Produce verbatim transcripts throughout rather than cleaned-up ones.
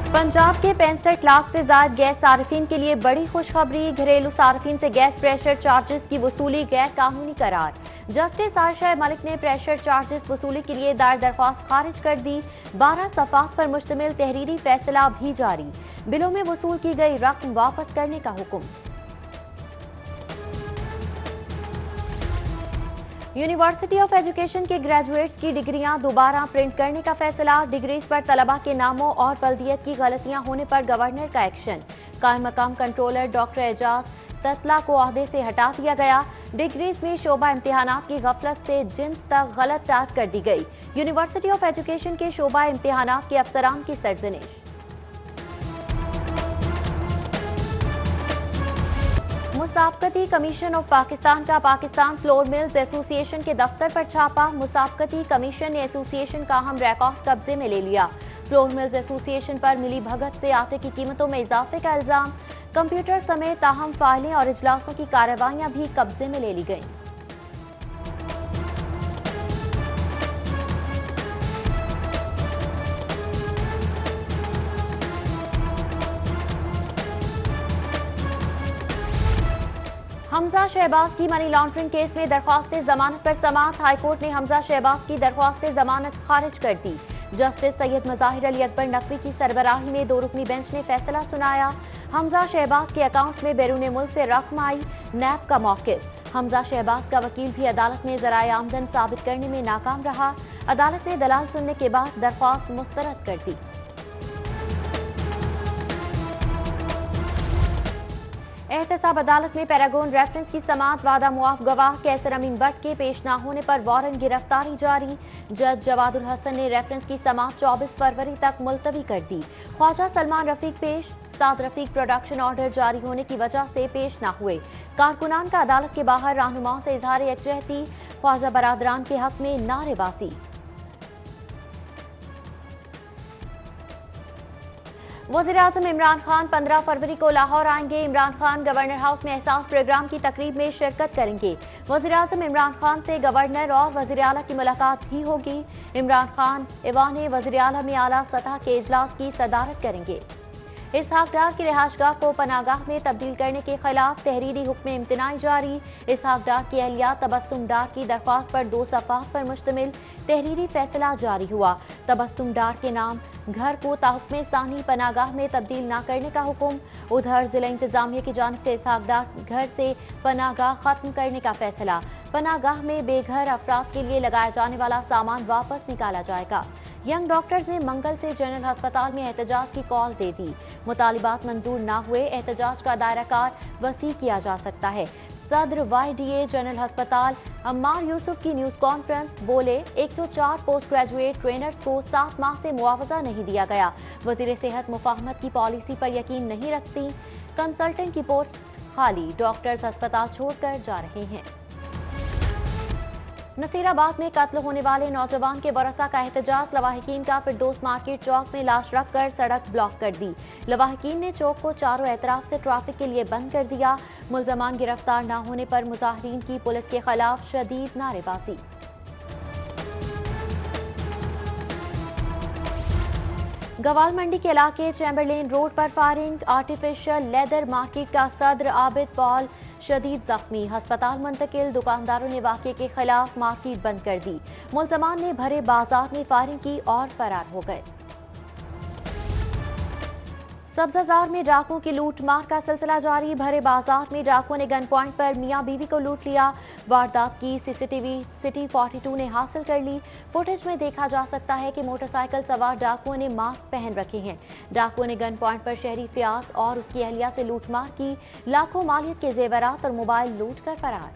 पंजाब के पैंसठ लाख से ज्यादा गैस सार्फिन के लिए बड़ी खुशखबरी। घरेलू सार्फिन से गैस प्रेशर चार्जेस की वसूली गैर कानूनी करार। जस्टिस आयशा मलिक ने प्रेशर चार्जेस वसूली के लिए दायर दरख्वास्त खारिज कर दी। बारह सफात पर मुश्तमिल तहरीरी फैसला भी जारी। बिलों में वसूल की गई रकम वापस करने का हुक्म। यूनिवर्सिटी ऑफ एजुकेशन के ग्रेजुएट्स की डिग्रियां दोबारा प्रिंट करने का फैसला। डिग्रीज पर तलबा के नामों और बल्दियत की गलतियां होने पर गवर्नर का एक्शन। कायम मकाम कंट्रोलर डॉक्टर एजाज ततला को ओहदे से हटा दिया गया। डिग्रीज में शोबा इम्तिहानात की गफलत से जिन्स तक गलत टाइप कर दी गई। यूनिवर्सिटी ऑफ एजुकेशन के शोबा इम्तिहानात के अफसरान की सरजनिश। मुसाबकती कमीशन ऑफ पाकिस्तान का पाकिस्तान फ्लोर मिल्स एसोसिएशन के दफ्तर पर छापा। मुसाबकती कमीशन ने एसोसिएशन का अहम रिकॉर्ड कब्जे में ले लिया। फ्लोर मिल्स एसोसिएशन पर मिली भगत से आटे की कीमतों में इजाफे का इल्जाम। कंप्यूटर समेत अहम फाइलें और इजलासों की कार्रवाइयां भी कब्जे में ले ली गईं। हमजा शहबाज की मनी लॉन्ड्रिंग केस में दरख्वास्त जमानत पर समाअत। हाईकोर्ट ने हमजा शहबाज की दरख्वास्त जमानत खारिज कर दी। जस्टिस सैयद मज़ाहिर अली अकबर नकवी की सरबराही में दो रुकनी बेंच ने फैसला सुनाया। हमजा शहबाज के अकाउंट्स में बैरून मुल्क से रकम आई। नैब का मौक़िफ़। हमजा शहबाज का वकील भी अदालत में ज़राए आमदन साबित करने में नाकाम रहा। अदालत ने दलाल सुनने के बाद दरख्वास्त मुस्तरद कर दी। एहतसाब अदालत में पैरागोन रेफरेंस की समाअत। वादा मुआफ गवाह कैसर अमीन भट्ट के पेश न होने पर वारंट गिरफ्तारी जारी। जज जवादुल हसन ने रेफरेंस की समाअत चौबीस फरवरी तक मुलतवी कर दी। ख्वाजा सलमान रफीक पेश। साद रफीक प्रोडक्शन ऑर्डर जारी होने की वजह से पेश न हुए। कारकुनान का अदालत के बाहर रहनुमाओं से इजहार यकजहती। ख्वाजा बरादरान के हक में नारेबाजी। वज़ीर-ए-आज़म इमरान खान पंद्रह फरवरी को लाहौर आएंगे। इमरान खान गवर्नर हाउस में एहसास प्रोग्राम की तकरीब में शिरकत करेंगे। वज़ीर-ए-आज़म इमरान खान से गवर्नर और वज़ीर आला की मुलाकात भी होगी। इमरान खान ऐवान वज़ीर आला में आला सतह के इजलास की सदारत करेंगे। इसहाक डार की रिहाइशगाह को पनागाह में तब्दील करने के खिलाफ तहरीरी हुक्म इम्तनाई जारी। इसहाक डार की अहलिया तबस्सुम डार की दरख्वास्त पर दो सफ़ात पर मुश्तमिल तहरीरी फैसला जारी हुआ। तबस्सुम डार के नाम घर को ताहुक्म सानी पनागाह में तब्दील न करने का हुक्म। उधर जिला इंतजामिया की जानिब से इसहाक डार घर से पनागाह खत्म करने का फैसला। पनागाह में बेघर अफराद के लिए लगाया जाने वाला सामान वापस निकाला जाएगा। यंग डॉक्टर्स ने मंगल से जनरल अस्पताल में एहतजाज की कॉल दे दी। मुतालिबात मंजूर न हुए एहतजाज का दायरा कार वसी किया जा सकता है। सदर वाई डी ए जनरल अस्पताल अम्मार यूसुफ की न्यूज कॉन्फ्रेंस बोले एक सौ चार पोस्ट ग्रेजुएट ट्रेनर्स को सात माह से मुआवजा नहीं दिया गया। वजीर सेहत मुफाहमत की पॉलिसी पर यकीन नहीं रखती। कंसल्टेंट की पोस्ट खाली। डॉक्टर्स अस्पताल छोड़कर जा रहे हैं। नसीराबाद में कत्ल होने वाले नौजवान के वरसा का एहतजाज। लवाहिकीन का फिरदौस मार्केट चौक में लाश रखकर सड़क ब्लॉक कर दी। लवाहिकीन ने चौक को चारों एतराफ से ट्रैफिक के लिए बंद कर दिया। मुल्जमान गिरफ्तार न होने पर मुजाहिरीन की पुलिस के खिलाफ शदीद नारेबाजी। गवाल मंडी के इलाके चैम्बरलेन रोड पर फायरिंग। आर्टिफिशियल लेदर मार्केट का सदर आबिद पॉल शदीद जख्मी, अस्पताल मुंतकिल। दुकानदारों ने वाक़े के खिलाफ मार्केट बंद कर दी। मुल्जमान ने भरे बाजार में फायरिंग की और फरार हो गए। सब्ज़ाजार में डाकुओं की लूट मार का सिलसिला जारी। भरे बाजार में डाकुओं ने गन पॉइंट पर मियां बीवी को लूट लिया। वारदात की सीसीटीवी सिटी बयालीस ने हासिल कर ली। फुटेज में देखा जा सकता है कि मोटरसाइकिल सवार डाकुओं ने मास्क पहन रखे हैं। डाकुओं ने गन पॉइंट पर शहरी फयाज और उसकी अहलिया से लूटमार की। लाखों मालियत के जेवरात और मोबाइल लूट कर फरार।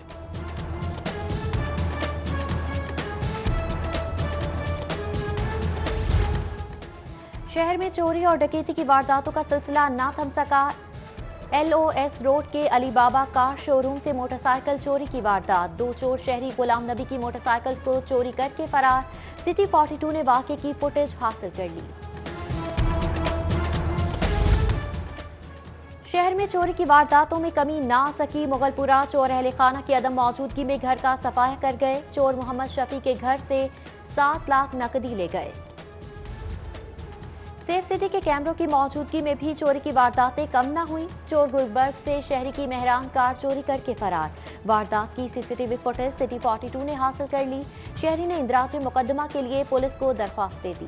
शहर में चोरी और डकैती की वारदातों का सिलसिला ना थम सका। एल ओ एस रोड के अली बाबा कार शोरूम से मोटरसाइकिल चोरी की वारदात। दो चोर शहरी गुलाम नबी की मोटरसाइकिल को चोरी करके फरार। सिटी बयालीस ने वाक़े की फुटेज हासिल कर ली। शहर में चोरी की वारदातों में कमी ना आ सकी। मुगलपुरा चोर अहले खाना की अदम मौजूदगी में घर का सफाया कर गए। चोर मोहम्मद शफी के घर से सात लाख नकदी ले गए। सेफ सिटी के कैमरों की मौजूदगी में भी चोरी की वारदातें कम न हुई। चोर गुलबर्ग से शहरी की मेहरान कार चोरी करके फरार। वारदात की सीसीटीवी फुटेज सिटी बयालीस ने हासिल कर ली। शहरी ने इंदिराज मुकदमा के लिए पुलिस को दरख्वास्त दे दी।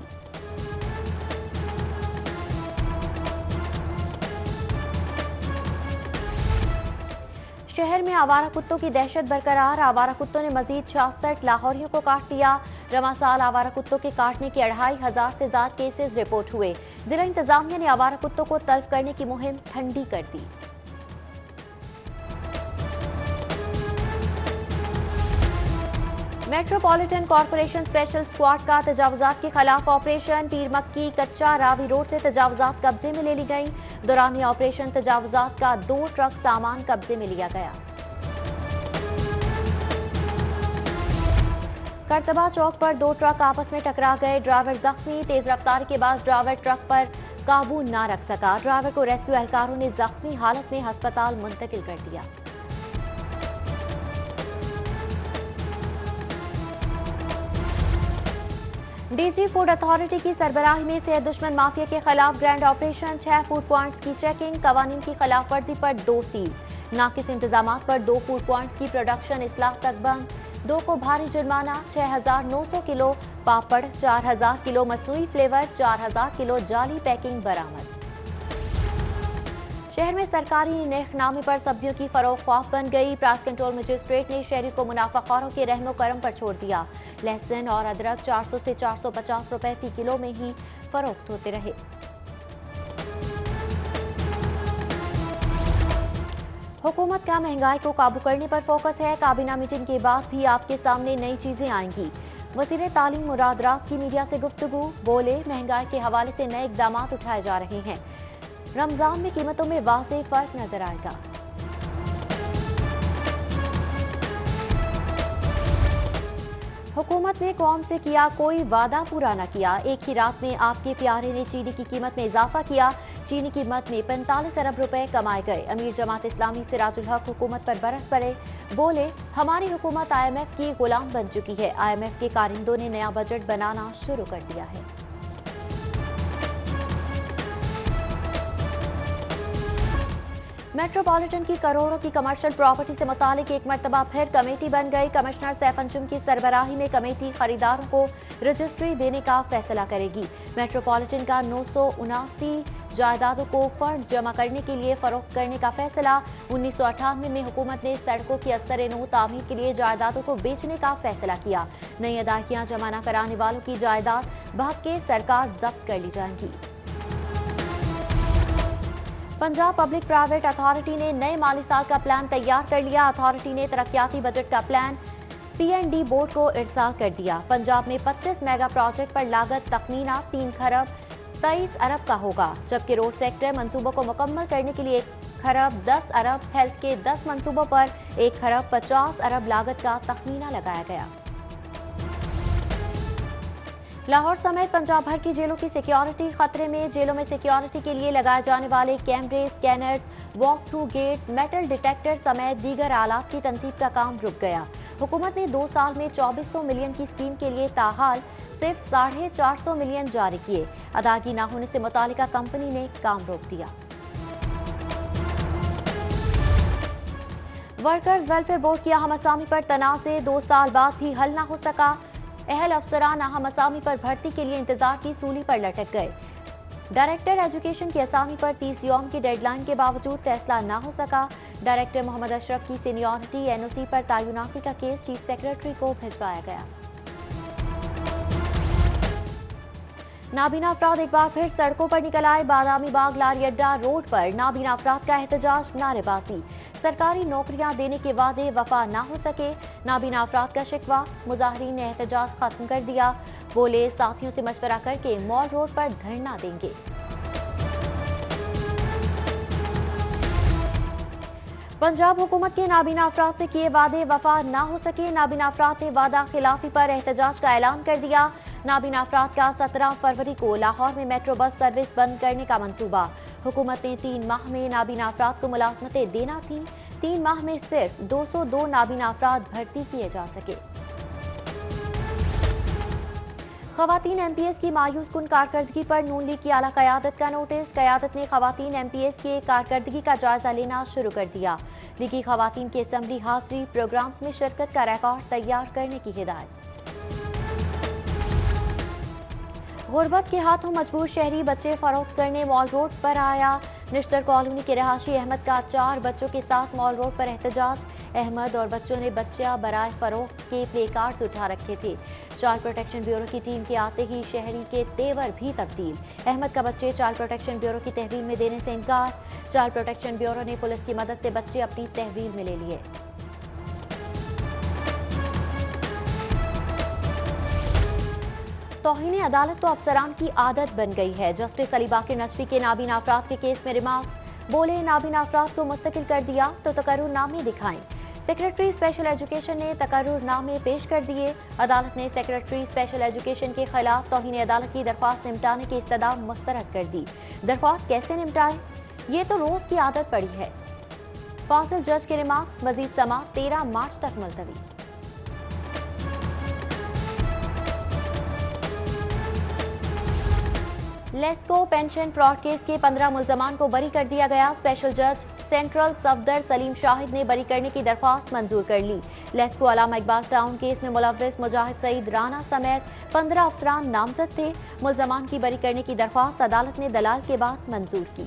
शहर में आवारा कुत्तों की दहशत बरकरार। आवारा कुत्तों ने मजीद छियासठ लाहौरियों को काट लिया। रवां साल आवारा कुत्तों के काटने के अढ़ाई हजार से ज्यादा केसेस रिपोर्ट हुए। जिला इंतजामिया ने आवारा कुत्तों को तल्फ करने की मुहिम ठंडी कर दी। मेट्रोपॉलिटन कॉरपोरेशन स्पेशल स्क्वाड का तजावुजात के खिलाफ ऑपरेशन। पीर मक्की कच्चा रावी रोड से तजावुजात कब्जे में ले ली गई। दौरान ऑपरेशन तजावुजात का दो ट्रक सामान कब्जे में लिया गया। करतबा चौक पर दो ट्रक आपस में टकरा गए। ड्राइवर जख्मी। तेज रफ्तार के बाद ड्राइवर ट्रक पर काबू न रख सका। ड्राइवर को रेस्क्यू एहलकारों ने जख्मी हालत में अस्पताल मुंतकिल कर दिया। डीजी फूड अथॉरिटी की सरबराही में सेहत दुश्मन माफिया के खिलाफ ग्रैंड ऑपरेशन। छह फूड प्वाइंट्स की चेकिंग। कवानीन की खिलाफ वर्जी पर दो सील। नाकिस इंतजामात पर दो फूड प्वाइंट्स की प्रोडक्शन इस्लाह तक बंद। दो को भारी जुर्माना। छह हजार नौ सौ किलो पापड़, चार हजार किलो मसनूई फ्लेवर, चार हजार किलो जाली पैकिंग बरामद। शहर में सरकारी नेखनामे पर सब्जियों की फरोख्त खौफ बन गई। प्राइस कंट्रोल मजिस्ट्रेट ने शहरी को मुनाफाखोरों के रहमो करम पर छोड़ दिया। लहसुन और अदरक चार सौ से चार सौ पचास रुपए फी किलो में ही फरोख्त होते रहे। हुकूमत का महंगाई को काबू करने पर फोकस है। काबीना मीटिंग के बाद भी आपके सामने नई चीजें आएंगी। वज़ीर तालीम मुराद रास की मीडिया से गुफ्तगू। बोले, महंगाई के हवाले से नए इक़दाम उठाए जा रहे हैं। रमजान में कीमतों में वाज़ेह फर्क नजर आएगा। हुकूमत ने कौम से किया कोई वादा पूरा न किया। एक ही रात में आपके प्यारे ने चीनी की कीमत में इजाफा किया। चीनी की कीमत में पैंतालीस अरब रुपए कमाए गए। अमीर जमात इस्लामी सिराजुल हक हुकूमत पर बरस पड़े। बोले, हमारी हुकूमत आई एम एफ की गुलाम बन चुकी है। आई एम एफ के कारिंदों ने नया बजट बनाना शुरू कर दिया है। मेट्रोपॉलिटन की करोड़ों की कमर्शियल प्रॉपर्टी से मुतालिक एक मरतबा फिर कमेटी बन गई। कमिश्नर सैफ अंजुम की सरबराही में कमेटी खरीदारों को रजिस्ट्री देने का फैसला करेगी। मेट्रोपॉलिटन का नौ सौ उनासी जायदादों को फंड जमा करने के लिए फरोख्त करने का फैसला। उन्नीस सौ अठानवे में हुकूमत ने सड़कों की असर नौ तामीर के लिए जायदादों को बेचने का फैसला किया। नई अदायगियां जमा न कराने वालों की जायदाद भाग के सरकार जब्त कर ली जाएंगी। पंजाब पब्लिक प्राइवेट अथॉरिटी ने नए माली साल का प्लान तैयार कर लिया। अथॉरिटी ने तरक्याती बजट का plan P and D board को इरसाल कर दिया। पंजाब में पच्चीस मेगा प्रोजेक्ट पर लागत तखमीना तीन खरब तेईस अरब का होगा, जबकि रोड सेक्टर मंसूबों को मुकम्मल करने के लिए एक खरब दस अरब, हेल्थ के दस मंसूबों पर एक खरब पचास अरब लागत का तखमीना लगाया गया। लाहौर समेत पंजाब भर की जेलों की सिक्योरिटी खतरे में। जेलों में सिक्योरिटी के लिए लगाए जाने वाले कैमरे, scanners, walk through gates, metal detector समेत दीगर आलात की तनसीब का काम रुक गया। हुकूमत ने दो साल में चौबीस सौ मिलियन की स्कीम के लिए ताहाल सिर्फ साढ़े चार सौ मिलियन जारी किए। अदायगी न होने से मुतालिका कंपनी ने काम रोक दिया। वर्कर्स वेलफेयर बोर्ड की अहम असामी पर तनाज़े दो साल बाद भी हल न हो सका। अहल अफसरान अहम असामी पर भर्ती के लिए इंतजार की सूली पर लटक गए। डायरेक्टर एजुकेशन की असामी पर तीस यौम की डेडलाइन के बावजूद फैसला न हो सका। डायरेक्टर मोहम्मद अशरफ की सीनियरिटी एन ओ सी पर तैनाती का केस चीफ सेक्रेटरी को भिजवाया गया। नाबीना अफराद एक बार फिर सड़कों पर निकल आए। बादामी बाग लारी अड्डा रोड पर नाबीना अफराद का एहतजाज, नारेबाजी। सरकारी नौकरियां देने के वादे वफा ना हो सके, नाबीना अफराद का शिकवा। मुजाहिरीन ने एहतजाज खत्म कर दिया। बोले, साथियों से मशवरा करके मॉल रोड पर धरना देंगे। पंजाब हुकूमत के नाबीना अफराद से किए वादे वफा ना हो सके। नाबीना अफराद ने वादा खिलाफी पर एहतजाज का ऐलान कर दिया। नाबीना अफराद का सत्रह फरवरी को लाहौर में मेट्रो बस सर्विस बंद करने का मंसूबा। हुकूमत ने तीन माह में नाबीना अफराद को मुलाजमतें देना थी। तीन माह में सिर्फ दो सौ दो नाबीना अफराद भर्ती किए जा सके। खवातीन एमपीएस की मायूस कुन कारकर्दगी पर नून लीग की आला क़यादत का नोटिस। क़यादत ने खवातीन एमपीएस की कारकर्दगी का जायजा लेना शुरू कर दिया। लीगी खवातीन की असम्बली हाजिरी प्रोग्राम्स में शिरकत का रिकॉर्ड तैयार करने की हिदायत। गुर्बत के हाथों मजबूर शहरी बच्चे फरोख्त करने मॉल रोड पर आया। निश्तर कॉलोनी के रहाशी अहमद का चार बच्चों के साथ मॉल रोड पर एहतजाज। अहमद और बच्चों ने बच्चा बराए फरोख्त के प्ले कार्ड्स उठा रखे थे। चाइल्ड प्रोटेक्शन ब्यूरो की टीम के आते ही शहरी के तेवर भी तब्दील। अहमद का बच्चे चाइल्ड प्रोटेक्शन ब्यूरो की तहवील में देने से इनकार। चाइल्ड प्रोटेक्शन ब्यूरो ने पुलिस की मदद से बच्चे अपनी तहवील में ले लिए। तौहीन अदालत तो अफसरान की आदत बन गई है। जस्टिस अली बाकिर नजफी के नाबीना अफराद के केस में रिमार्क्स। बोले, नाबीना अफराद को मुस्तकिल कर दिया तो तकर्रुरनामे दिखाएं। सेक्रेटरी स्पेशल एजुकेशन ने तकर्रुरनामे पेश कर दिए। अदालत ने सेक्रेटरी स्पेशल एजुकेशन के खिलाफ तौहीन अदालत की दरख्वास्त निपटाने की इस्तदा मुस्तरद कर दी। दरख्वास्त कैसे निपटाए, ये तो रोज की आदत पड़ी है। फासिल जज के रिमार्क्स। मजीद समा तेरह मार्च तक मुलतवी। लेस्को पेंशन फ्रॉड केस के पंद्रह मुल्जमान को बरी कर दिया गया। स्पेशल जज सेंट्रल सफदर सलीम शाहिद ने बरी करने की दरख्वास्त मंजूर कर ली। लेस्को अलामा इकबाल टाउन केस में मुलव्विस मुजाहिद सईद राना समेत पंद्रह अफसरान नामजद थे। मुल्जमान की बरी करने की दरख्वास्त अदालत ने दलाल के बाद मंजूर की।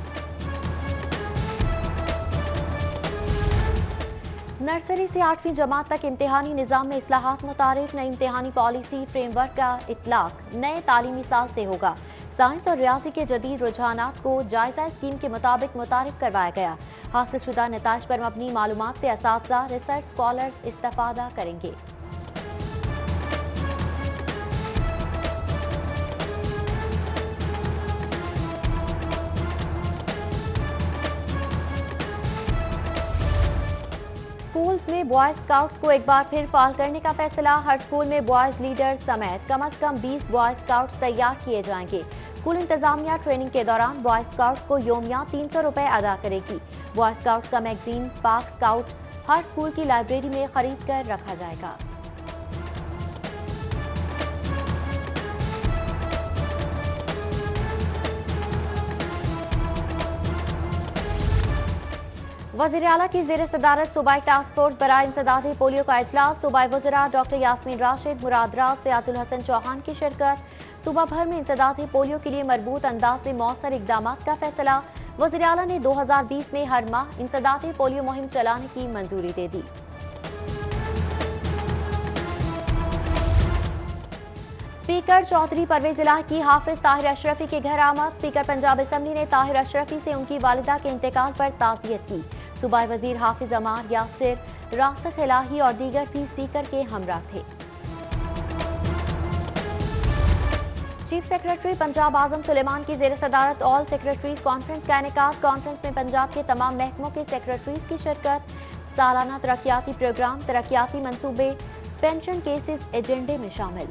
नर्सरी से आठवीं जमात तक इम्तिहानी निज़ाम में इस्लाहात मुतारिफ। नई इम्तिहानी पॉलिसी फ्रेमवर्क का इतलाक नए तालीमी साल से होगा। साइंस और रियाजी के जदीद रुझानात को जायजा स्कीम के मुताबिक मुतारिफ करवाया गया। हासिल शुदा नताइज पर मबनी मालूमात से असातिज़ा रिसर्च स्कॉलर्स इस्तिफादा करेंगे। स्कूल्स में बॉयज स्काउट्स को एक बार फिर फाल करने का फैसला। हर स्कूल में बॉयज लीडर्स समेत कम अज कम बीस बॉयज स्काउट्स तैयार किए जाएंगे। स्कूल इंतजामिया ट्रेनिंग के दौरान बॉयज स्काउट्स को योमिया तीन सौ रुपए अदा करेगी। बॉयज स्काउट्स का मैगजीन पाक स्काउट हर स्कूल की लाइब्रेरी में खरीद कर रखा जाएगा। वज़ीर आला की ज़ेर सदारत सूबाई टास्क फोर्स बराए इंसदाद पोलियो का इजलास। सूबाई वज़रा डॉक्टर यास्मीन राशिद, मुराद राज, फयाजुल हसन चौहान की शिरकत। सूबा भर में इंसदाद पोलियो के लिए मरबूत अंदाज में मौसर इकदाम का फैसला। वज़ीर आला ने दो हजार बीस में हर माह इंसदाद पोलियो मुहिम चलाने की मंजूरी दे दी। स्पीकर चौधरी परवेज इलाही हाफिज ताहिर अशरफी के घर आमद। स्पीकर पंजाब असम्बली ने ताहिर अशरफी से उनकी वालिदा के इंतकाल पर ताज़ियत की। सूबाई वजीर हाफिज अमार यासिर, रासिख इलाही और दीगर भी स्पीकर के हमरा थे। चीफ सेक्रेटरी पंजाब आजम सुलेमान की जेर सदारत ऑल सेक्रेटरीज कॉन्फ्रेंस का इनेकाद। कॉन्फ्रेंस में पंजाब के तमाम महकमों के सेक्रेटरीज की शिरकत। सालाना तरक्याती प्रोग्राम, तरक्याती मंसूबे, पेंशन केसेस एजेंडे में शामिल।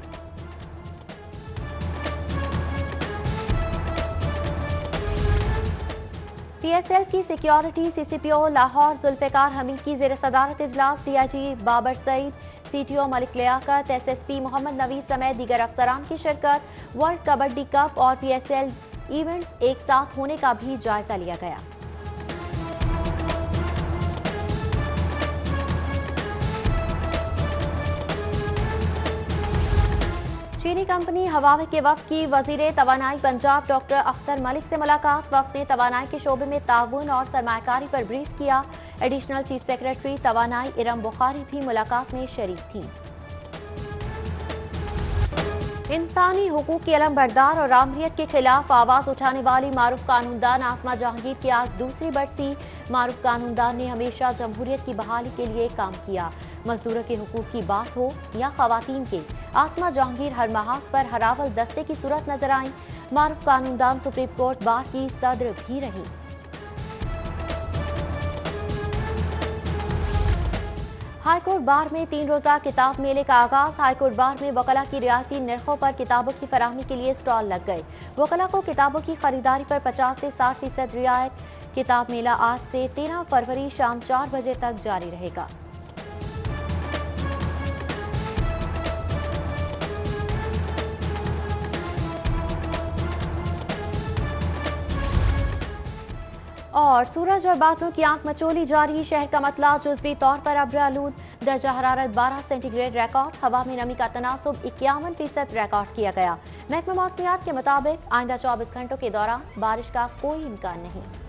पीएसएल की सिक्योरिटी सीसीपीओ लाहौर जुल्फिकार हमीद की जेर सदारत इजलास। DIG Babar Saeed, CTO Malik Liaquat, SSP Muhammad Naveed समेत दीगर अफसरान की शिरकत। वर्ल्ड कबड्डी कप और पीएसएल इवेंट्स एक साथ होने का भी जायजा लिया गया। चीनी कंपनी हवावे के वफ्द की वजीर तवानाई पंजाब डॉक्टर अख्तर मलिक से मुलाकात। वफ्द ने तवानाई के शोबे में ताउन और सरमायाकारी पर ब्रीफ किया। एडिशनल चीफ सेक्रेटरी तवानाई इरम बुखारी भी मुलाकात में शरीक थी। इंसानी हुकूक की अलमबरदार और आमरीत के खिलाफ आवाज उठाने वाली मारूफ कानूनदान आसमा जहांगीर की आज दूसरी बरसी। मारूफ कानूनदान ने हमेशा जमहूरियत की बहाली के लिए काम किया। मजदूरों के हुकूक की बात हो या खवातीन के, आसमा जहांगीर हर महाज पर हरावल दस्ते की सूरत नजर आई। मारूफ कानूनदान सुप्रीम कोर्ट बार की सदर भी रही। हाईकोर्ट बार में तीन रोजा किताब मेले का आगाज। हाईकोर्ट बार में वकला की रियायती निर्खों पर किताबों की फराहमी के लिए स्टॉल लग गए। वकला को किताबों की खरीदारी पर पचास से साठ फीसद रियायत। किताब मेला आज से तेरह फरवरी शाम चार बजे तक जारी रहेगा। और सूरज और बादलों की आंख मचोली जारी, शहर का मतला जुज़वी तौर पर अब्र आलूद। दर्जा हरारत बारह सेंटीग्रेड रिकॉर्ड, हवा में नमी का तनासुब इक्यावन फीसद रिकॉर्ड किया गया। महकमा मौसमियात के मुताबिक आइंदा चौबीस घंटों के दौरान बारिश का कोई इम्कान नहीं।